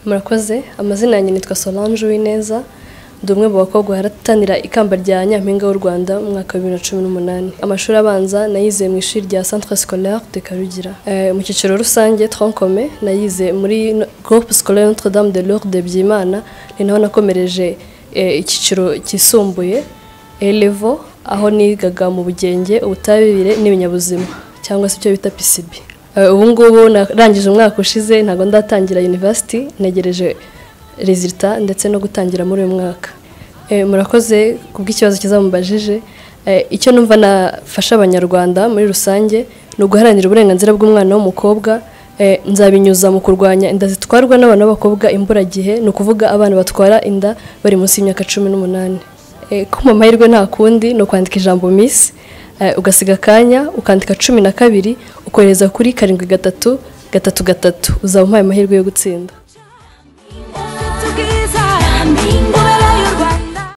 Murakoze, amazina yanjye nitwa Solange Uwineza, ndi umwe mu bakobwa baratanira ikamba rya Nyampinga w'u Rwanda mu mwaka wa 2018. Amashuri abanza nayize mu ishuri rya Centre Scolaire de Karugira. Mu cyiciro rusange tronc commun nayize muri Groupe Scolaire Notre Dame de Lourdes Byimana, ni naho nakomereje icyiciro kisumbuye level aho nigaga mu bugenge, ubutabire n'ibinyabuzima cyangwa se icyo bita PCB. Ubu ngubu narangije umwaka ushize, ntago ndatangira university, negereje resultat ndetse no gutangira muri uyu mwaka. Murakoze kubw'ikibazo kizamubajije. Icyo numva nafasha abanyarwanda muri rusange no guharanira uburenganzira bw'umwana w'umukobwa, nzabinyuza mu kurwanya inda zitwarwa n'abana b'abakobwa imburagihe, no kuvuga abana batwara inda bari munsi y'imyaka 18. Ko mu mahirwe nta kundi no kwandika ijambo Miss, ugasiga kanya ukandika 12 ukohereza kuri 7333, uzaba umpaye amahirwe yo gutsinda.